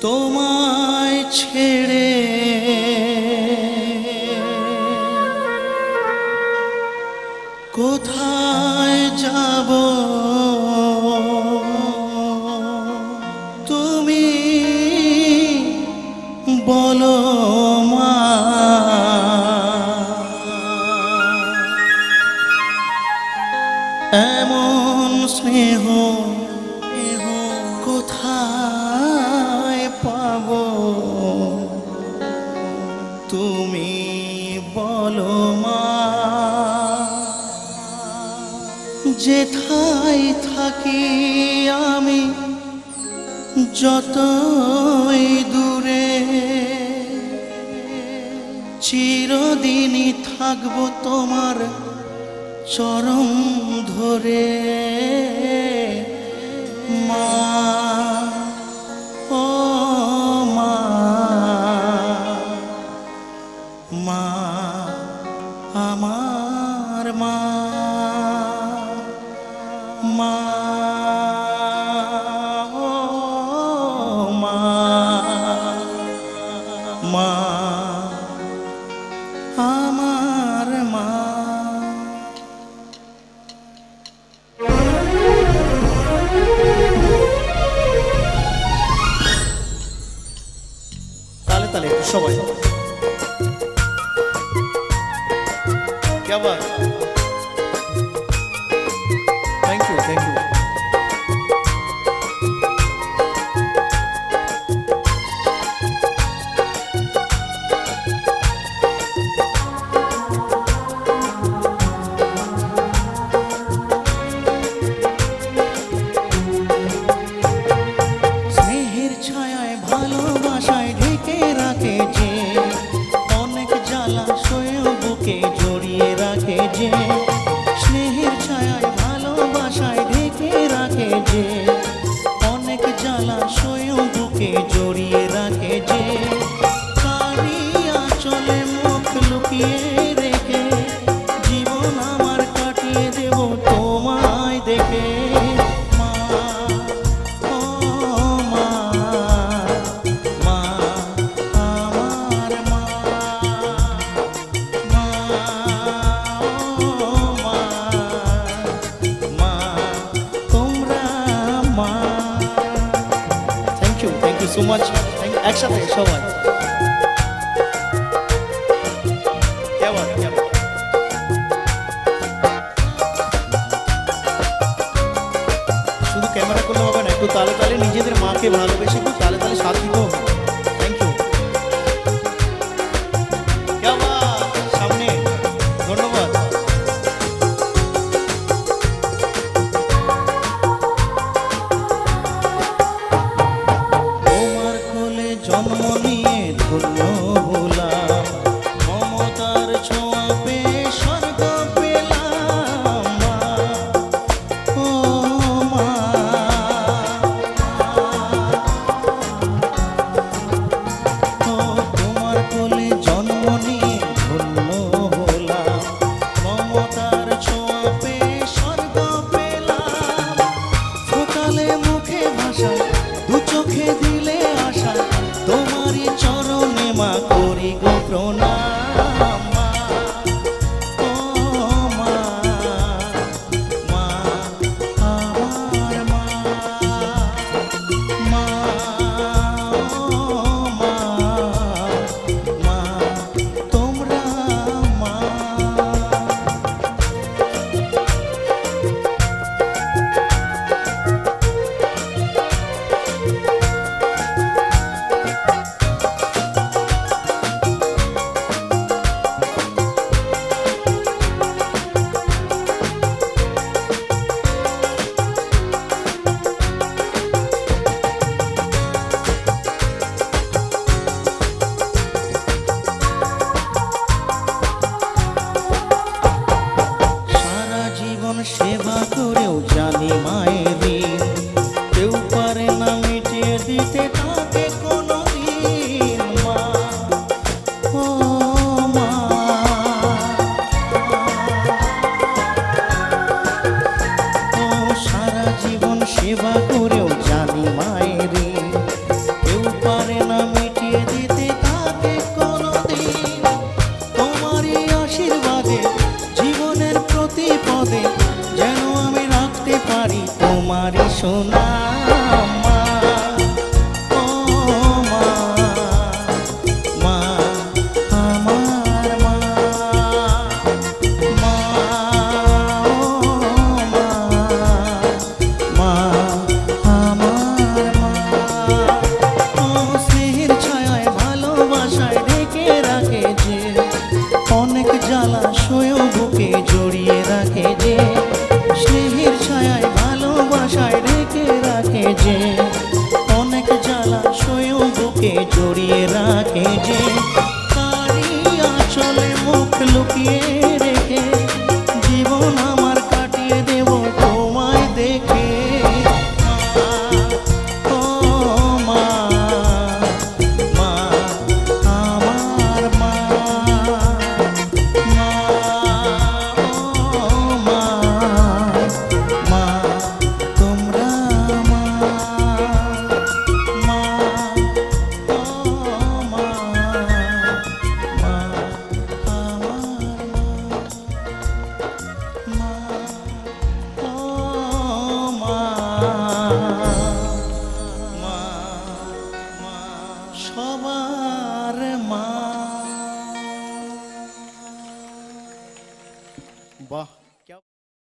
তোমায় ছেড়ে কোথায় যাব তুমি বলো মা এমন স্নেহ কোথায় পাবো তুমি বলো মা যেথায় থাকি আমি যতই দূরে চিরদিনই থাকবো তোমার চরণ ধরে মা ও মা মা আমার মা মা ও মা মা আমার মা ताले ताले सबाई क्या बात थैंक यू स्नेहेर छायाय भालोबासाय ढेके राखे जे अनेक জ্বালা সয়েও বুকে জড়িয়ে রাখে যে স্নেহের ছায়ায় ভালোবাসায় ঢেকে রাখে যে অনেক জ্বালা সয়েও বুকে জড়িয়ে রাখে যে কারিয়া চলে মুখ লুকিয়ে রেখে জীবন আমার কাটিয়ে দেব তোমায় দেখে মা ও মা মা আমার মা মা ও মা মা তোমরা মা থ্যাংক ইউ সো মাচ একসাথে সবাই শুধু ক্যামেরা করলে হবে না একটু তালে তালে নিজেদের মাকে ভালোবেসে একটু তালে তালে সাথ দিতেও হবে থ্যাংক ইউ সামনে ধন্যবাদ তোমার কোলে জন্ম নিয়ে ধন্য হলাম মমতার ছোঁয়া পেয়ে স্বর্গ পেলাম মা ও মা ও তোমার কোলে জন্ম নিয়ে ধন্য হলাম মমতার ছোঁয়া পেয়ে স্বর্গ পেলাম ফোটালে মুখে ভাষা দু চোখে দিলে আশা তোমারই চরণে মা করি গো প্রণাম মা ও মা মা আমার মা মা ও মা মা তোমরা মা সারা জীবন সেবা করেও জানি মায়ের ঋণ কেউ পারে না মিটিয়ে দিতে তাকে কোনোদিন মা ও মা ও সারা জীবন সেবা করেও জানি মায়ের ঋণ কেউ বুকে জড়িয়ে রাখে যে, তারি আঁচলে মুখ লুকিয়ে রেখে জীবন আমার কাটিয়ে দেব তোমায় দেখে। ও মা, মা আমার মা, মা ও মা, মা তোমরা মা, মা ও মা, মা আমার মা, মা ও মা, মা, মা সবাই